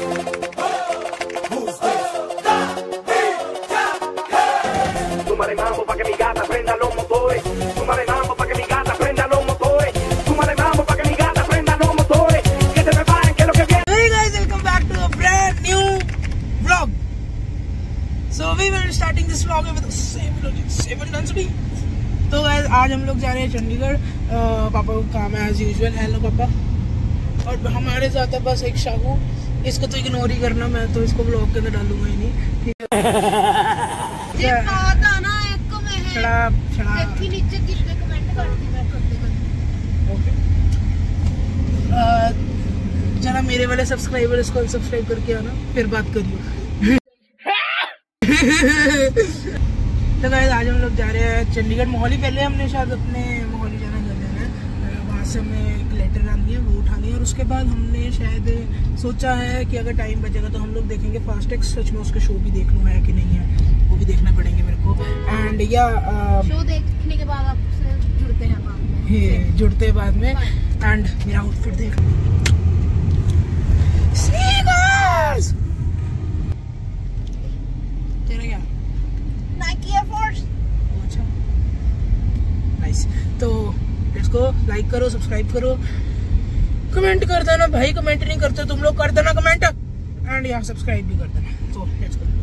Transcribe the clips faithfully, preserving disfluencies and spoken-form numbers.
तो आज हम लोग जा रहे हैं चंडीगढ़। पापा को काम है एज यूजुअल। हेलो पापा। और हमारे साथ है बस एक शाहू, इसको तो इग्नोर ही करना, मैं तो इसको ब्लॉग के अंदर डालूंगा ही नहीं, ठीक है। जरा मेरे वाले सब्सक्राइबर इसको सब्सक्राइब करके आना, फिर बात करियो। तो गाइस आज हम लोग जा रहे हैं चंडीगढ़ मोहाली। पहले हमने शायद अपने मोहाली जाना कर लेना है, वहाँ से हमें एक लेटर आनी है, वो उठानी है, और उसके बाद हमने शायद सोचा है कि अगर टाइम बचेगा तो हम लोग देखेंगे फास्टैग। सच में उसके शो भी देख लूँ है कि नहीं है, वो भी देखना पड़ेंगे मेरे को। एंड या शो देखने के बाद आपसे जुड़ते हैं बाद में, जुड़ते हैं बाद में। एंड मेरा आउटफिट देख तो लेट्स गो। लाइक करो, सब्सक्राइब करो, कमेंट कर देना भाई। कमेंट नहीं करते तुम लोग, कर देना कमेंट, एंड यार सब्सक्राइब भी कर देना। तो लेट्स गो।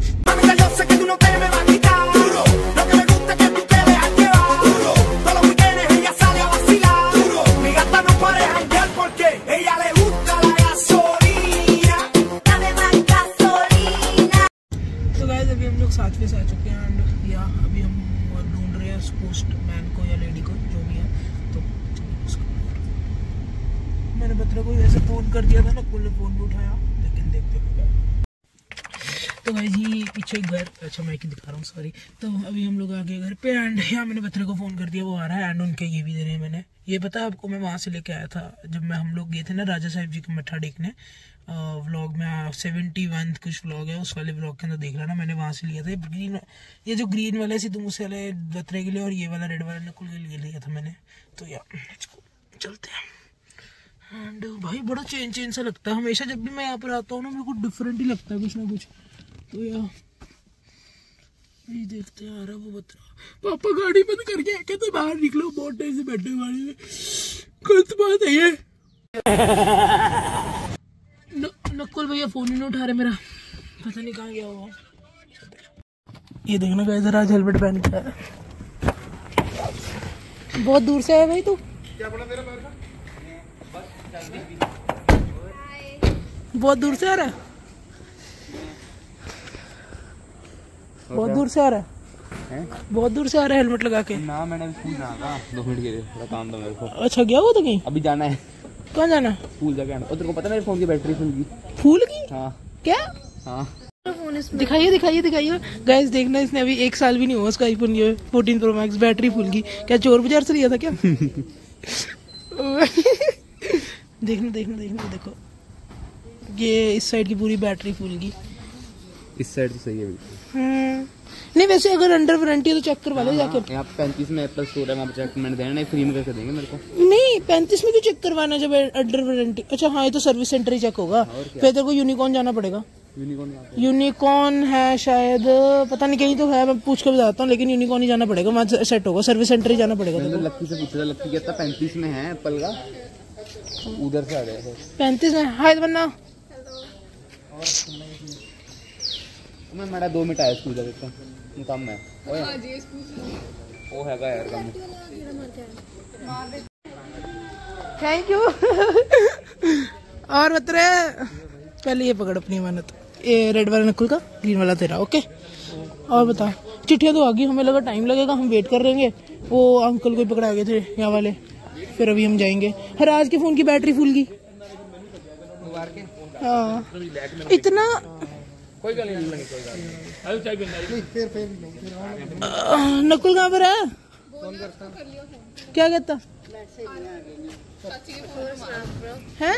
तो गाइस अभी हम लोग साथ में से आ चुके हैं, एंड या अभी हम ढूंढ रहे हैं पोस्टमैन को या लेडी को, जो भी है। तो मैंने बतरा को ऐसे फोन कर दिया था ना, कुल फोन भी उठाया, लेकिन देखते हैं। तो भाई जी पीछे घर, अच्छा मैं दिखा रहा हूँ, सॉरी। तो अभी हम लोग आ गए घर पे, एंड यहाँ मैंने बतरे को फोन कर दिया, वो आ रहा है। एंड उनके ये भी दे रहे हैं मैंने। ये पता है आपको, मैं वहाँ से लेके आया था जब मैं हम लोग गए थे ना राजा साहिब जी का मत्था टेकने। व्लॉग में सेवेंटी वन कुछ व्लॉग है, उस वाले व्लॉग के अंदर देख लेना, मैंने वहाँ से लिया था। ग्रीन, ये जो ग्रीन वाले सिद्धू मूसे वाले बतरे के लिए, और ये वाला रेड वाला नकुल के लिए लिया था मैंने। तो यार चलते हैं। एंड भाई बड़ा चेंज चेंज सा लगता है हमेशा, जब भी मैं यहाँ पर आता हूँ ना, मेरे को डिफरेंट ही लगता है कुछ ना कुछ। तो यार ये देखते हैं, आ रहा वो बतरा। पापा गाड़ी बंद करके कहते बाहर निकलो, बहुत टाइम से बैठे गाड़ी में, गलत बात है ये। नकुल भैया फोन ही नहीं उठा रहे मेरा, पता नहीं कहाँ गया हुआ। ये देखना गाइस, इधर आज हेलमेट पहन के आया। बहुत दूर से आया भाई तू। क्या बोला मेरा पैर का? बहुत दूर से आ रहा है, बहुत दूर से आ रहा है, बहुत दूर से आ रहा है हेलमेट लगा के ना। मैंने स्कूल जाना था, दो मिनट के लिए, थोड़ा काम था मेरे को। अच्छा गया वो तो कहीं? अभी जाना है। कहाँ जाना? स्कूल जाके आना। और तेरे को पता है मेरे फोन की बैटरी फुल की? फूल की? हाँ। क्या? हाँ। दिखाइए दिखाइए दिखाइए गाइस, देखना, इसने अभी एक साल भी नहीं हुआ उसका आईफोन ये fourteen pro max, battery full की। क्या चोर बाजार से लिया था क्या? देखना देखना देखना, देखो ये इस साइड की पूरी बैटरी फुल की। इस साइड तो सही है बिल्कुल। नहीं वैसे अगर अंडर वारंटी है तो चेक करवा लो जाके। यहाँ पैंतीस में एप्पल स्टोर है, वहाँ पे चेक मैंने देना, फ्री में करके देंगे मेरे को। नहीं पैंतीस में क्यों चेक करवाना जब अंडर वारंटी? अच्छा हाँ, ये तो सर्विस सेंटर ही चेक होगा। फिर तेरे को यूनिकॉर्न जाना पड़ेगा। यूनिकॉर्न है शायद, पता नहीं कहीं तो है, मैं पूछ के बताता हूँ, लेकिन यूनिकॉर्न ही जाना पड़ेगा, वहाँ सेट होगा, सर्विस सेंटर ही जाना पड़ेगा। लक्की से पूछा, लक्की कहता पैंतीस में है एप्पल का, उधर से आ गया पैंतीस में। हाय बन्ना, मैं मेरा दो मिनट आया स्कूल जाके काम है वो है यार काम। Thank you. और बता रहे पहले ये पकड़ अपनी अमानत, ये रेड वाला नकुल का, ग्रीन वाला तेरा। ओके और बता, चिट्ठियाँ तो आ गई, हमें लगा टाइम लगेगा, हम वेट कर रहेंगे। वो अंकल को पकड़ा गए थे यहाँ वाले, फिर अभी हम जाएंगे। हर आज के फोन की बैटरी फुल की। हाँ इतना कोई गल नहीं, कोई गल नहीं। फिर फिर नकुल कहाँ पर है? क्या कहता है?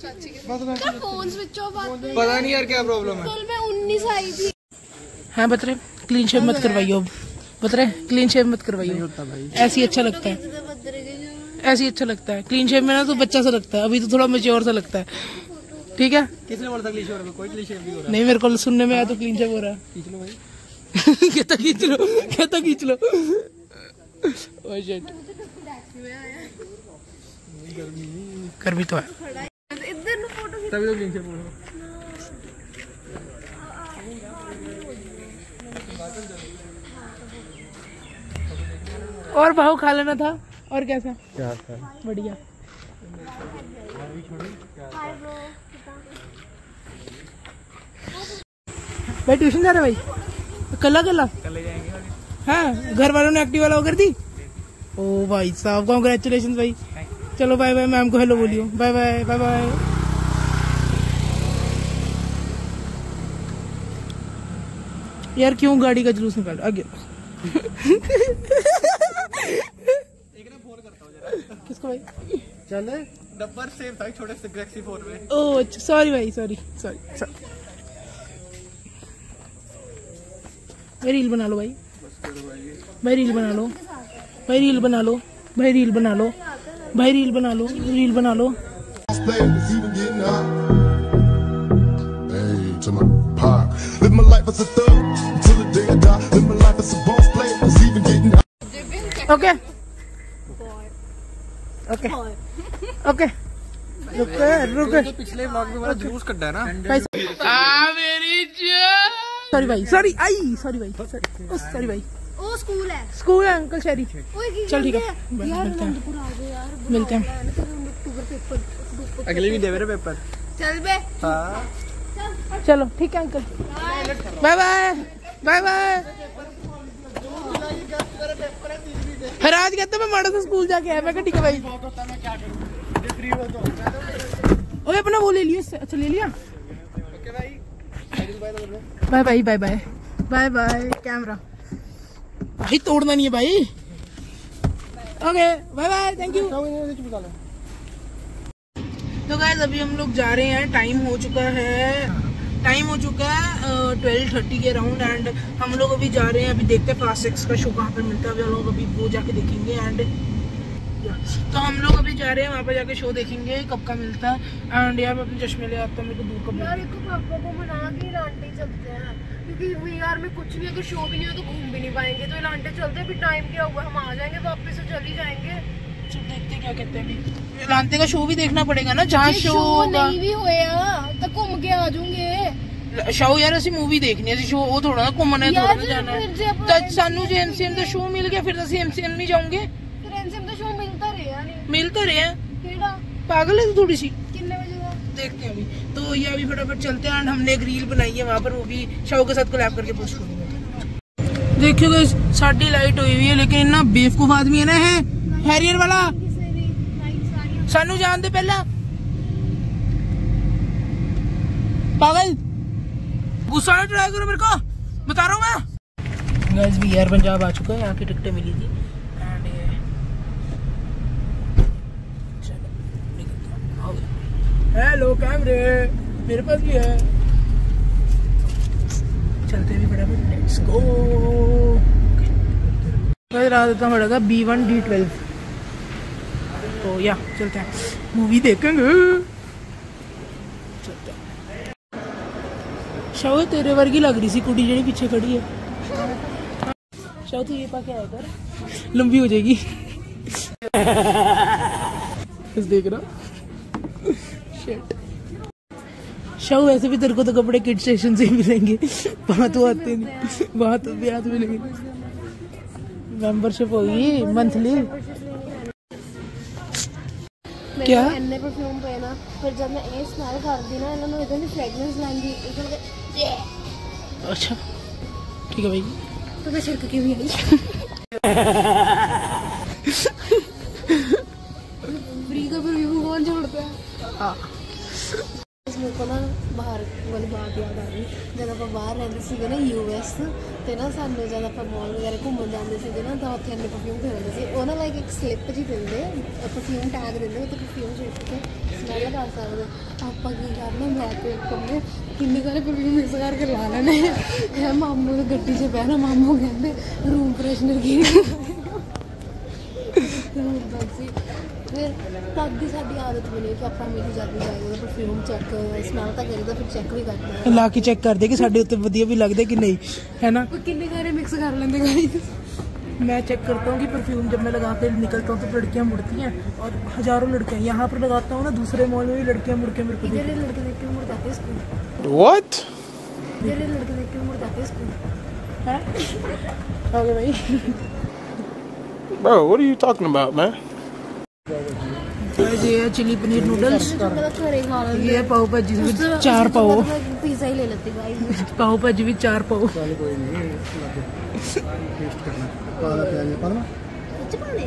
पता नहीं यार क्या प्रॉब्लम है। कल मैं उन्नीस आई थी। हाँ बता रहे क्लीन शेव मत करवाइयो, बता रहे क्लीन शेव मत करवाइयो, ऐसे ही अच्छा लगता है, ऐसे ही अच्छा लगता है। क्लीन शेव में ना तो बच्चा सा लगता है, अभी तो थोड़ा मैच्योर सा लगता है। ठीक है। किसने बोला था क्लीन शेव? कोई क्लीन शेव नहीं हो रहा। नहीं मेरे को सुनने में आया तो क्लीन शेव हो रहा है। खींच लो भाई। कहता खींच लो, कहता खींच लो। ओह शिट, गर्मी तो है। तभी तो क्लीन शेव बोल रहा हूं। और भाव खा लेना था। और कैसा? क्या था? बढ़िया। भाई ट्यूशन जा रहे भाई? कल कल कल जाएंगे। हाँ, घर वालों ने एक्टिवा वाला कर दी। ओ भाई साहब, कांग्रेचुलेशन भाई। चलो बाय बाय, मैम को हेलो बोलियो। Bye bye bye bye. यार क्यों गाड़ी का जुलूस निकाल आगे? किसको भाई? चल डब्बर सेव था छोटे से गैलेक्सी फोर में। ओह अच्छा, सॉरी भाई, सॉरी सॉरी सॉरी। भाई रील बना लो भाई। भाई रील बना लो भाई, रील बना लो भाई, रील बना लो भाई, रील बना लो, रील बना लो। ओके ओके ओके, रुको रुको। पिछले व्लॉग में मेरा जूस कड्डा है ना। सॉरी भाई, सॉरी आई, सॉरी भाई, सॉरी भाई। ओ स्कूल है, स्कूल है अंकल शहरी। चल ठीक है, यार मिलते हैं अनंतपुर आ गए यार। मिलते हैं। अक्टूबर पेपर, अगले भी दे मेरे पेपर। चल बे। हाँ चलो ठीक है uncle, bye bye bye bye. फिर आज कहते मैं माड़ा सा स्कूल जाके आया। मैं ठीक है भाई। ओए अपना वो ले लियो। अच्छा ले लिया। Bye bye bye bye bye bye. Camera भाई तोड़ना नहीं है भाई। Okay bye bye, thank you. तो गाइस अभी हम लोग जा रहे हैं। टाइम हो चुका है, टाइम हो चुका है ट्वेल्व थर्टी के अराउंड। एंड हम लोग अभी जा रहे हैं। अभी देखते हैं क्लास सिक्स का शो कहाँ पर मिलता है। अभी हम लोग अभी वो जाके देखेंगे। एंड तो हम लोग अभी जा रहे हैं वहाँ पे जाके शो देखेंगे कब का मिलता है। एंड यार मैं अपने चश्मे ले आता हूँ, मेरे को दूर कब यार एक पापा को मना के लांटे चलते हैं, क्योंकि वीआर में कुछ नहीं, अगर शो भी नहीं हो तो घूम भी नहीं पाएंगे। तो लांटे चलते हैं। फिर टाइम क्या हुआ, हम आ जाएंगे वापस से, चल ही जाएंगे। देखते क्या कहते हैं। अभी लांते का शो भी देखना पड़ेगा ना, जहाँ शो नहीं भी होया तो घूम के आ जाऊंगे। शो यार असि मूवी देखनी है, शो वो थोड़ा ना घूमने थोड़ा ना जाना है। तो सानू जो एमसीएम का शो मिल गया, फिर असि एमसीएम नहीं जाऊंगे। फिर एमसीएम का शो मिलता रहा नहीं, मिलता रहा। केड़ा पागल है तो थोड़ी सी। कितने बजे का? देखते हैं अभी। तो ये अभी फटाफट चलते हैं। एंड हमने एक रील बनाई है वहाँ पर, वो भी शो के साथ कोलैब करके पोस्ट करूंगा। देखियो गाइस साडी लाइट हुई हुई है, लेकिन ना बेवकूफ आदमी है ना, है हैरियर वाला। सानू जान दे पहला पागल। गुस्सा ना ट्राई करो मेरे को, बता रहा हूँ मैं। गाइस वी आर पंजाब आ चुका है, यहाँ की टिकटें मिली थी। एंड ये चलो निकलते हैं। हेलो कैमरे मेरे पास भी है। चलते भी फटाफट, लेट्स गो। रात इतना पड़ेगा बी वन डी ट्वेल्व। तो या चलते हैं, मूवी देखेंगे। चलते हैं। शायद तेरे वर्गी लग रही सी कुड़ी जी पीछे खड़ी है। शायद तू ये पा के आया कर, लंबी हो जाएगी। बस देख रहा शिट। शायद वैसे भी तेरे को तो कपड़े किड स्टेशन से ही मिलेंगे, वहाँ तो आते नहीं, वहाँ तो भी हाथ मिलेंगे। मेंबरशिप होगी मंथली। क्या इन्ने परफ्यूम पे ना, फिर जब मैं ये स्मेल करदी ना, इन्होंने इधर की फ्रेगनेंस लांदी, इधर के अच्छा ठीक है भाई। तो मैं छिड़क के भी आई। फ्री का परफ्यूम कौन छोड़ता है? हाँ मेरे को ना बाहर वाली बात याद आ गई। जब आप बाहर रहते थे ना यूएस, तो ना सानू जब आप मॉल वगैरह घूमन जाते थे ना, तो उत्थे इन्ने परफ्यूम खरीदते थे। वो ना लाइक एक स्लिप जी देंगे, परफ्यूम टैग देंगे, तो परफ्यूम छिड़क के स्मैल कर सकते। आप की करना, मैं तो एक कमरे किन्ने सारे परफ्यूम मिक्स करके ला लेने। है मामू ने गड्डी च बहना, मामू कहते रूम फ्रेशनर की फिर तब भी साडी आदत बनी कि ਆਪਾਂ ਹਮੇਸ਼ਾ ਜਦ ਵੀ ਜਾਈਦਾ ਪਰਫਿਊਮ ਚੈੱਕ ਸਮੈਲ ਤਾਂ ਕਰੀਦਾ ਫਿਰ ਚੈੱਕ ਵੀ ਕਰਦੇ ਹਾਂ ਲਾ ਕੇ ਚੈੱਕ ਕਰਦੇ ਕਿ ਸਾਡੇ ਉੱਤੇ ਵਧੀਆ ਵੀ ਲੱਗਦੇ ਕਿ नहीं है ना कितने सारे मिक्स कर लेंगे गाइस मैं चेक करता हूँ कि परफ्यूम जब मैं लगा के निकलता हूँ तो लड़कियाँ मुड़ती हैं और हजारों लड़कियाँ यहाँ पर लगाता हूँ ना दूसरे मॉल में भी लड़कियाँ मुड़ के मेरे को इधर लड़के देख के मुड़ जाते हैं स्कूल What? इधर लड़के देख के मुड़ जाते हैं स्कूल हैं ओके भाई Bro, what are you talking about, man? ये है चिली पनीर नूडल्स घरे खा लेंगे ये है पाव भाजी में चार पाव पिज्जा ही ले लेते गाइस पाव भाजी में चार पाव अच्छा पाने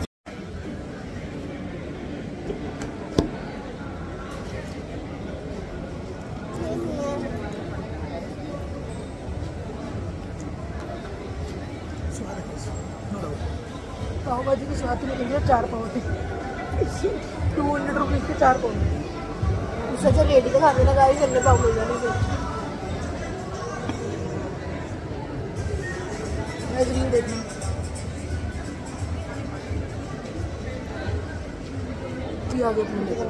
पाव भाजी के साथ में लेंगे चार पाव थे टू हंड्रेड रुपीज़ के चार पाव सच रेडी तो खाने लगा गाइस इतने पाव मिल जाने से मैं रील देखी आ गया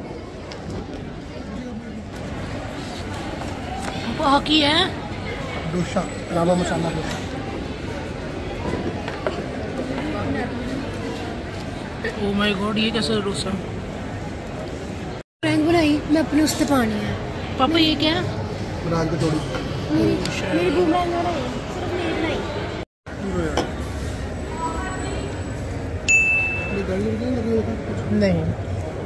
बाकी है dosa rava masala dosa oh my God ये कैसा डोसा प्रैंक बनाई मैं अपने उससे पानी है पापा ये क्या है बनान को थोड़ी मेरी मेरी बुमरैंग बनाई सिर्फ मेरी बनाई नहीं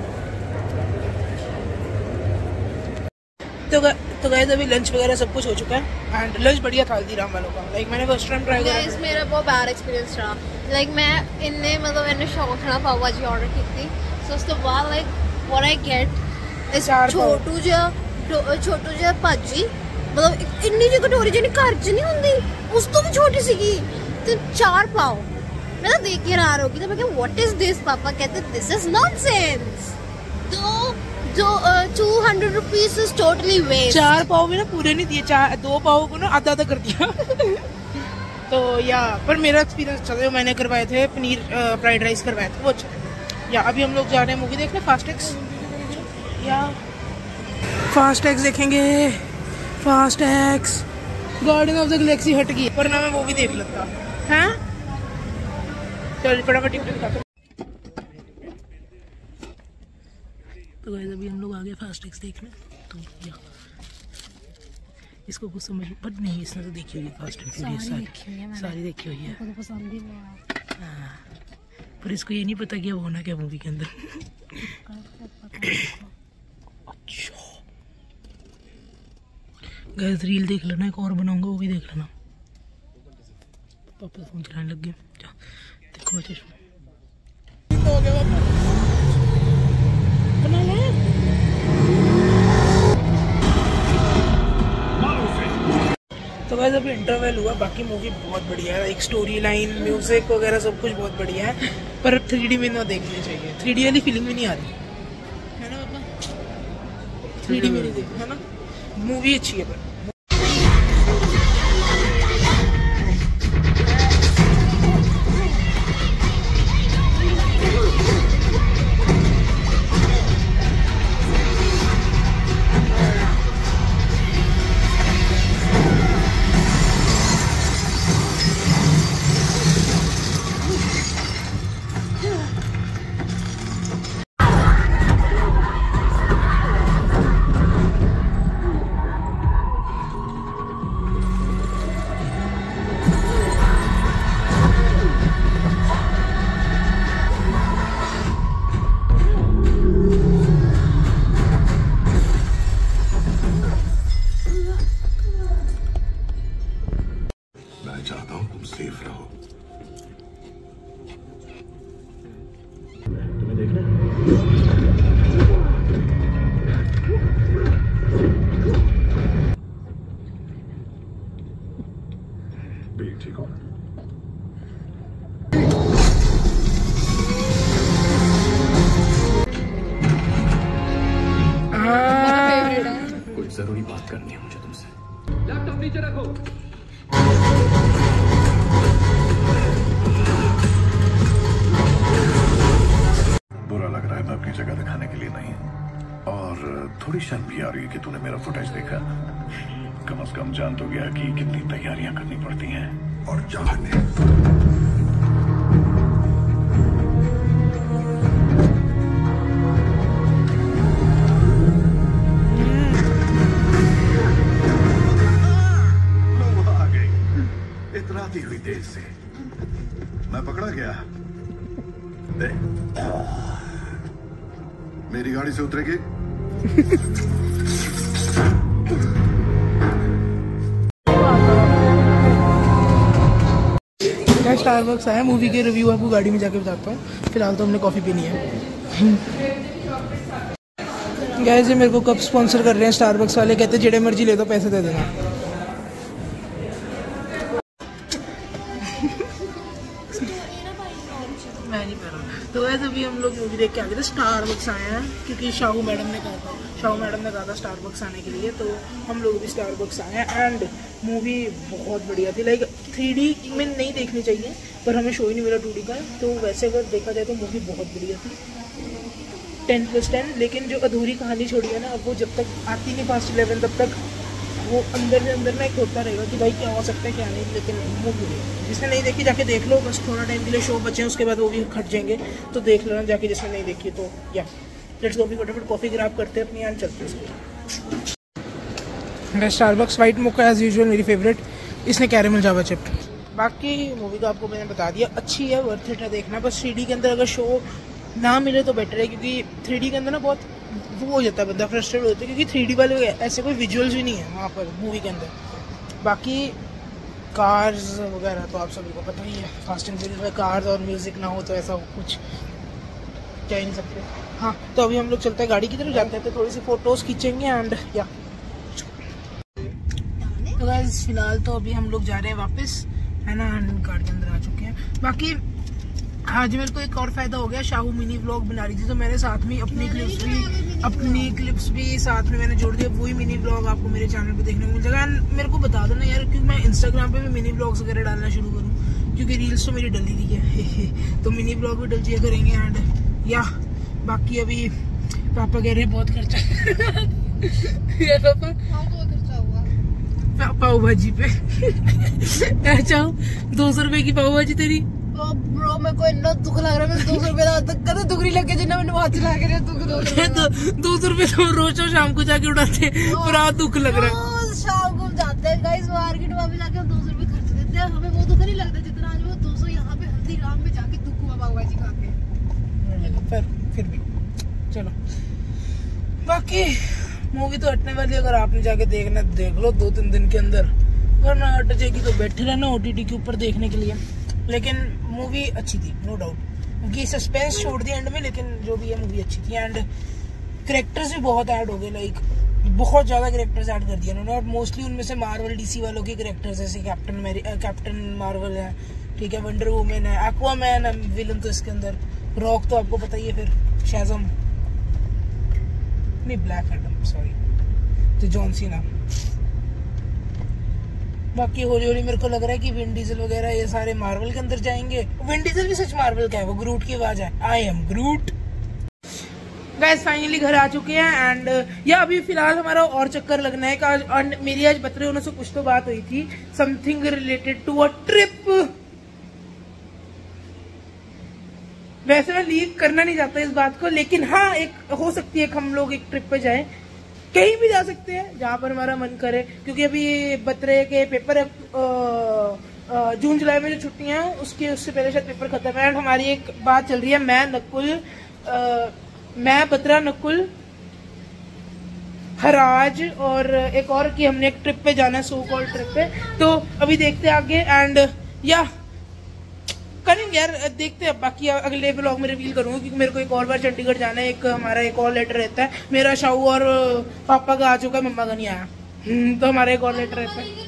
तो ग- तो गाइस अभी लंच वगैरह सब कुछ हो चुका है एंड लंच बढ़िया था हल्दीराम वालों का लाइक मैंने फर्स्ट टाइम ट्राई गाइस करा मेरा बहुत बैड एक्सपीरियंस रहा लाइक मैं इन्ने मतलब इन्ने शौक ना पाव भाजी ऑर्डर की थी सो उसके बाद लाइक व्हाट आई गेट इस चार पाव। छोटू जिहा छोटू जिहा भाजी मतलब ਇੱਕ ਇੰਨੀ ਜਿਹੀ ਕਟੋਰੀ ਜਿਹੀ ਘਰ 'ਚ ਨਹੀਂ ਹੁੰਦੀ ਉਸ ਤੋਂ ਵੀ ਛੋਟੀ ਸੀਗੀ ਤੇ ਚਾਰ ਪਾਓ मैं तो देख के हैरान होगी तो मैं क्या व्हाट इज दिस पापा कहते दिस इज नॉनसेंस तो जो two hundred rupees is totally waste चार पाव में ना पूरे नहीं दिए चार दो पाव को ना आधा आधा कर दिया तो या पर मेरा एक्सपीरियंस अच्छा था जो मैंने करवाए थे पनीर फ्राइड राइस करवाए थे वो अच्छा था या अभी हम लोग जा रहे हैं मूवी देखने फास्ट एक्स या फास्ट एक्स देखेंगे Fast X garden of the galaxy हट गई वरना मैं वो भी देख लेता हैं चल फटाफट टिकट दिखाता तो गाइस अभी हम लोग आ गए फास्ट एक्स देखने तो या इसको कुछ समझ पर नहीं इसने तो देखी हुई फास्ट एंड फ्यूरियस सारी सारी देखी हुई है मुझे पसंद ही हुआ हाँ, पर इसको ये नहीं पता कि अब होना क्या मूवी के अंदर अच्छा गाइस रील देख लेना एक और बनाऊंगा वो भी देख लेना पापा फोन चलाने लग गए देखो मैं चश्मा हो गया बना ले तो गाइस अभी इंटरवल हुआ बाकी मूवी बहुत बढ़िया है एक स्टोरी लाइन म्यूजिक वगैरह सब कुछ बहुत बढ़िया है पर थ्री डी में ना देखनी चाहिए थ्री डी वाली फीलिंग भी नहीं आ रही है ना पापा थ्री डी में नहीं देखना है ना मूवी अच्छी है पर जरूरी बात करनी है मुझे तुमसे। लैपटॉप नीचे रखो। बुरा लग रहा है जगह दिखाने के लिए नहीं, और थोड़ी शर्म भी आ रही है कि तूने मेरा फुटेज देखा। कम से कम जान तो गया कि कितनी तैयारियां करनी पड़ती हैं। और जाने इतराती हुई देर से मैं पकड़ा गया। दे, मेरी गाड़ी से उतरेगी? स्टारबक्स आया, मूवी के रिव्यू आपको गाड़ी में जाके बताता हूँ। फिलहाल तो हमने कॉफ़ी पीनी है। गाइस ये मेरे को कप स्पॉन्सर कर रहे हैं स्टारबक्स वाले, कहते जेड़े मर्जी ले दो, पैसे दे देना। मैं नहीं कर रहा। तो वैसे अभी हम लोग मूवी देख के आ गए थे, स्टारबक्स आए हैं क्योंकि शाहू मैडम ने कहा था शाहू मैडम ने कहा था स्टारबक्स आने के लिए, तो हम लोग भी स्टारबक्स आए हैं। एंड मूवी बहुत बढ़िया थी। लाइक थ्री डी में नहीं देखनी चाहिए, पर हमें शो ही नहीं मिला टू डी का, तो वैसे अगर देखा जाए तो मूवी बहुत बढ़िया थी, टेन प्लस टेन। लेकिन जो अधूरी कहानी छोड़ी है ना, अब वो जब तक आती नहीं फास्ट इलेवन, तब तक वो अंदर से अंदर ना एक होता रहेगा कि भाई क्या हो सकता है क्या नहीं। लेकिन मूवी जिसने नहीं देखी जाके देख लो, बस थोड़ा टाइम के लिए शो बचे हैं, उसके बाद वो भी खट जाएंगे, तो देख लेना जाके जिसने नहीं देखी। तो या लेट्स गो, भी फटाफट कॉफ़ी ग्रैब करते हैं अपनी, यहाँ चलते हैं। Starbucks white mocha as usual मेरी फेवरेट, इसने कैरेमल जावा चिप। बाकी मूवी का आपको मैंने बता दिया, अच्छी है, वर्थ इट है देखना। बस थ्री डी के अंदर अगर शो ना मिले तो बेटर है, क्योंकि थ्री डी के अंदर ना बहुत वो हो जाता है, बंदा फ्रस्ट्रेट होता है, क्योंकि थ्री डी वाले ऐसे कोई विजुअल्स भी नहीं है वहाँ पर मूवी के अंदर। बाकी कार्स वगैरह तो आप सभी को पता ही है, फास्ट एंड फ्यूरियस में कार्स और म्यूज़िक ना हो तो ऐसा कुछ कह नहीं सकते। हाँ, तो अभी हम लोग चलते हैं गाड़ी की तरफ, जाते हैं तो थोड़ी सी फोटोज़ खींचेंगे एंड या तो गाइस फिलहाल तो अभी हम लोग जा रहे हैं वापस, है ना, कार के अंदर आ चुके हैं। बाकी आज मेरे को एक और फायदा हो गया, शाहू मिनी व्लॉग बना रही थी तो मैंने साथ में अपनी क्लिप्स भी अपनी क्लिप्स भी साथ में मैंने जोड़ दिया। वही मिनी व्लॉग आपको मेरे चैनल पे देखने को मिल जाएगा। मेरे को बता दो ना यार, क्योंकि मैं इंस्टाग्राम पे भी मिनी व्लॉग्स वगैरह डालना शुरू करूँ, क्योंकि रील्स तो मेरी डली दी है तो मिनी व्लॉग भी डल जाया करेंगे। एंड या बाकी अभी पापा कह रहे हैं बहुत खर्चा ये पापा पाव भाजी पे अच्छा दो सौ रुपए की पाव भाजी तेरी। ब्रो मेरे को इतना दुख लग रहा है, दो सौ रुपए कद दुख नहीं लगे जिन्ना मैंने वहां चला के दुख दो सौ रुपए तो रोज शाम को जाके उड़ाते, पूरा दुख लग रहा है। शाम को जाते हैं गाइस मार्केट, वहां पे जाके दो सौ रुपए खर्च देते हैं, हमें वो दुख नहीं लगता जितना आज वो दो सौ यहाँ पे हल्दीराम में जाके दुख हुआ पाव भाजी खा के। पर फिर भी चलो, बाकी मूवी तो हटने वाली है, अगर आपने जाके देखना देख लो दो तीन दिन के अंदर, वरना हट जाएगी तो बैठे रहना ओटीटी के ऊपर देखने के लिए। लेकिन मूवी अच्छी थी नो डाउट, क्योंकि सस्पेंस छोड़ दिया एंड में, लेकिन जो भी है मूवी अच्छी थी। एंड कैरेक्टर्स भी बहुत ऐड हो गए, लाइक बहुत ज़्यादा कैरेक्टर्स ऐड कर दिया उन्होंने, और मोस्टली उनमें से मार्वल डीसी वालों के कैरेक्टर्स, जैसे कैप्टन मेरी कैप्टन मार्वल है, ठीक है, वंडर वुमेन है, एक्वामैन है विलन तो इसके अंदर, रॉक तो आपको पता ही है, फिर शैज़म नहीं ब्लैक एडम सॉरी तो जॉन सीना। बाकी हौली हौली मेरे को लग रहा है कि विन डीजल वगैरह ये सारे मार्वल के अंदर जाएंगे। विन डीजल भी सच मार्वल का है, वो ग्रूट की आवाज है, I am Groot. Guys finally घर आ चुके हैं एंड या अभी फिलहाल हमारा और चक्कर लगना है। आज मेरी आज बतरे होने से कुछ तो बात हुई थी, something related to a trip. वैसे मैं लीक करना नहीं चाहता इस बात को, लेकिन हाँ एक हो सकती है कि हम लोग एक ट्रिप पे जाएं, कहीं भी जा सकते हैं जहाँ पर हमारा मन करे, क्योंकि अभी बतरे के पेपर जून जुलाई में जो छुट्टियां हैं उसके उससे पहले शायद पेपर खत्म है। एंड हमारी एक बात चल रही है, मैं नकुल आ, मैं बतरा नकुल हराज और एक और की हमने एक ट्रिप पे जाना है, सो कॉल ट्रिप पे, तो अभी देखते हैं आगे। एंड या करेंगे यार, देखते हैं, बाकी अगले व्लॉग में रिवील करूंगा, क्योंकि मेरे को एक और बार चंडीगढ़ जाना है। एक हमारा एक और लेटर रहता है, मेरा शाहू और पापा का आ चुका है, मम्मा का नहीं आया, तो हमारा एक और लेटर रहता है।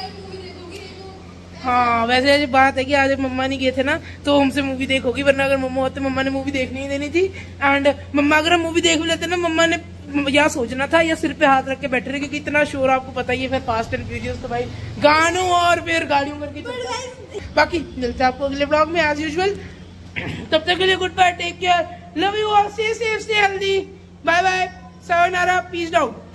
हाँ वैसे बात है कि आज मम्मा नहीं गए थे ना तो हमसे मूवी देखोगी, वरना अगर मम्मा होते मम्मा ने मूवी देखनी ही देनी थी। एंड मम्मा अगर हम मूवी देख भी लेते ना, मम्मा ने या सोचना था या सिर पे हाथ रख के बैठे रहे, क्योंकि इतना शोर आपको पता ही है, फिर फास्ट एंड फ्यूरियस तो भाई गानों और फिर गाड़ियों करके। बाकी मिलते हैं आपको अगले ब्लॉग में एज यूजुअल, तब तक के लिए good bye, take care, Love you all. Stay safe, stay healthy. Bye bye. Sayonara. Peace out.